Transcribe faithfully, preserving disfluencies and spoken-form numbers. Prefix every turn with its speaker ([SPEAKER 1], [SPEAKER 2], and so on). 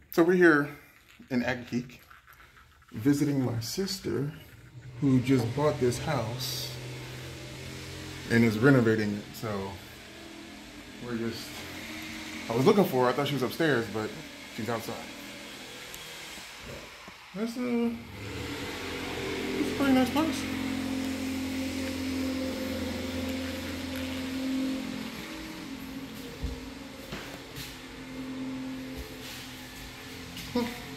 [SPEAKER 1] So we're here in Aggekeek visiting my sister who just bought this house and is renovating it. So we're just, I was looking for her. I thought she was upstairs, but she's outside. That's a, that's a pretty nice place. Huh.